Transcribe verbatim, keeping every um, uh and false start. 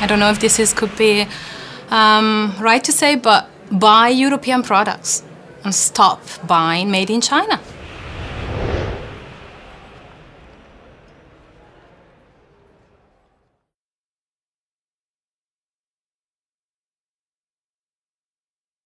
I don't know if this is could be um, right to say, but buy European products and stop buying made in China.